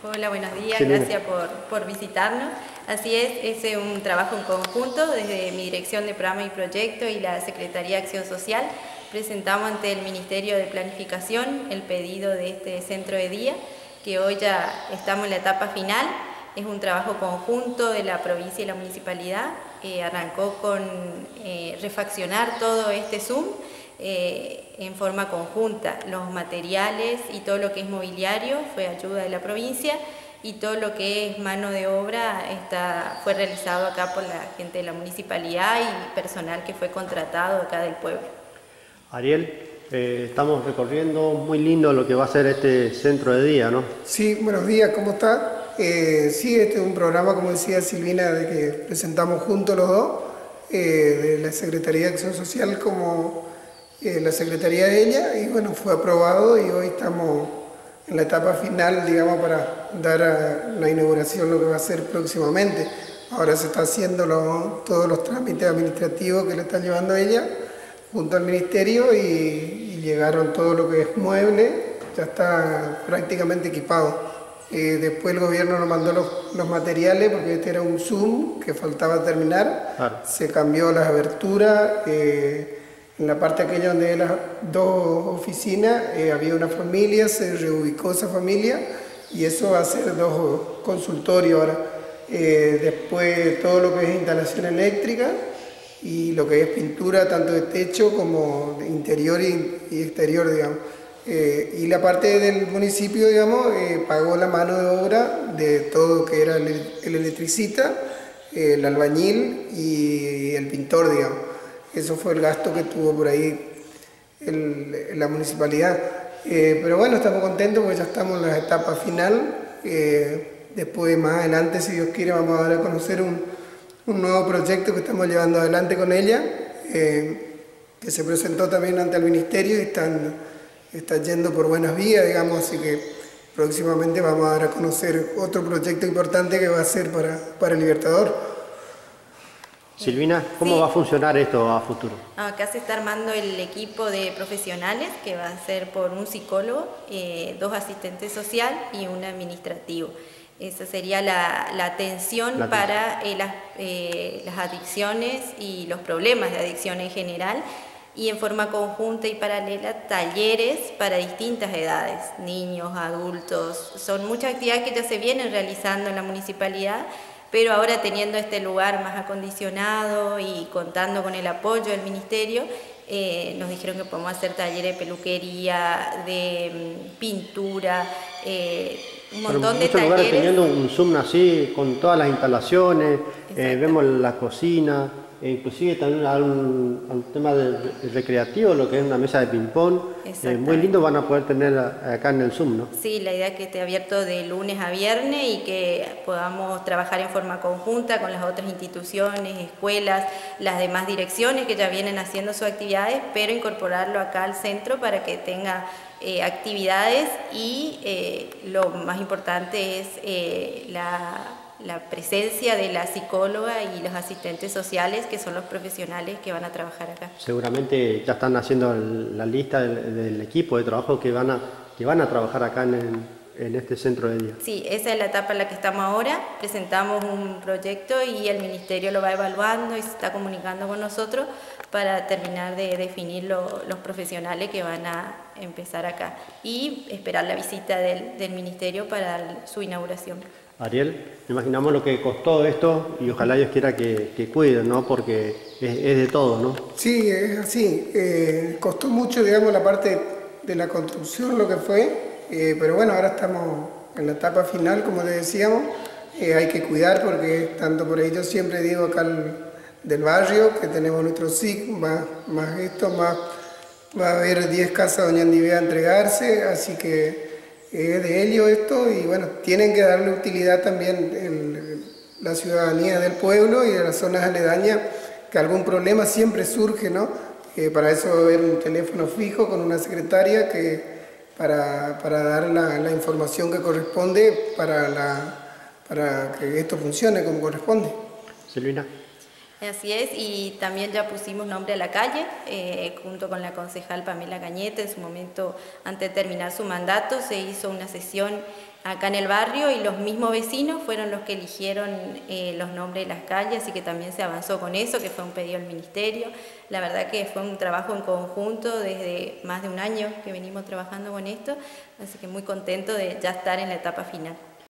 Hola, buenos días, Sí, gracias por visitarnos. Así es un trabajo en conjunto desde mi dirección de programa y proyecto y la Secretaría de Acción Social. Presentamos ante el Ministerio de Planificación el pedido de este centro de día, que hoy ya estamos en la etapa final. Es un trabajo conjunto de la provincia y la municipalidad. Arrancó con refaccionar todo este Zoom en forma conjunta. Los materiales y todo lo que es mobiliario fue ayuda de la provincia y todo lo que es mano de obra fue realizado acá por la gente de la municipalidad y personal que fue contratado acá del pueblo. Ariel, estamos recorriendo muy lindo lo que va a ser este centro de día, ¿no? Sí, buenos días, ¿cómo está? Sí, este es un programa, como decía Silvina, de que presentamos juntos los dos, de la Secretaría de Acción Social como la Secretaría de ella, y bueno, fue aprobado y hoy estamos en la etapa final, digamos, para dar a la inauguración lo que va a ser próximamente. Ahora se está haciendo todos los trámites administrativos que le está llevando ella junto al Ministerio y llegaron todo lo que es mueble, ya está prácticamente equipado. Después el gobierno nos mandó los materiales porque este era un Zoom que faltaba terminar. Claro. Se cambió las aberturas. En la parte aquella donde hay las dos oficinas había una familia, se reubicó esa familia y eso va a ser dos consultorios ahora. Después todo lo que es instalación eléctrica y lo que es pintura tanto de techo como de interior y exterior, digamos. Y la parte del municipio, digamos, pagó la mano de obra de todo lo que era el electricista, el albañil y el pintor, digamos. Eso fue el gasto que tuvo por ahí la municipalidad. Pero bueno, estamos contentos porque ya estamos en la etapa final. Después, más adelante, si Dios quiere, vamos a dar a conocer un nuevo proyecto que estamos llevando adelante con ella, que se presentó también ante el Ministerio y está yendo por buenas vías, digamos, así que próximamente vamos a dar a conocer otro proyecto importante que va a ser para el Libertador. Silvina, ¿cómo Sí. va a funcionar esto a futuro? Acá se está armando el equipo de profesionales que va a ser por un psicólogo, 2 asistentes social y un administrativo. Esa sería la atención para las adicciones y los problemas de adicción en general, y en forma conjunta y paralela talleres para distintas edades, niños, adultos. Son muchas actividades que ya se vienen realizando en la municipalidad, pero ahora teniendo este lugar más acondicionado y contando con el apoyo del Ministerio, nos dijeron que podemos hacer talleres de peluquería, de pintura, un montón de muchos lugares talleres. teniendo un Zoom así, con todas las instalaciones, vemos la cocina, inclusive también un tema de recreativo, lo que es una mesa de ping-pong, muy lindo van a poder tener acá en el Zoom, ¿no? Sí, la idea es que esté abierto de lunes a viernes y que podamos trabajar en forma conjunta con las otras instituciones, escuelas, las demás direcciones que ya vienen haciendo sus actividades, pero incorporarlo acá al centro para que tenga actividades y lo más importante es la presencia de la psicóloga y los asistentes sociales, que son los profesionales que van a trabajar acá. Seguramente ya están haciendo la lista del equipo de trabajo que van a trabajar acá en este centro de día. Sí, esa es la etapa en la que estamos ahora. Presentamos un proyecto y el Ministerio lo va evaluando y se está comunicando con nosotros para terminar de definir los profesionales que van a empezar acá y esperar la visita del Ministerio para su inauguración. Ariel, imaginamos lo que costó esto y ojalá Dios quiera que cuiden, ¿no? Porque es de todo, ¿no? Sí, es así. Costó mucho, digamos, la parte de la construcción, lo que fue, pero bueno, ahora estamos en la etapa final, como le decíamos. Hay que cuidar porque tanto por ahí yo siempre digo acá del barrio que tenemos nuestro SIC, más va a haber 10 casas donde Andy va a entregarse, así que es de ello esto y bueno, tienen que darle utilidad también la ciudadanía del pueblo y de las zonas aledañas, que algún problema siempre surge, ¿no? Para eso va a haber un teléfono fijo con una secretaria para dar la información que corresponde para que esto funcione como corresponde. Silvina. Así es, y también ya pusimos nombre a la calle, junto con la concejal Pamela Cañete. En su momento, antes de terminar su mandato, se hizo una sesión acá en el barrio, y los mismos vecinos fueron los que eligieron los nombres de las calles, así que también se avanzó con eso, que fue un pedido del ministerio. La verdad que fue un trabajo en conjunto desde más de un año que venimos trabajando con esto, así que muy contento de ya estar en la etapa final.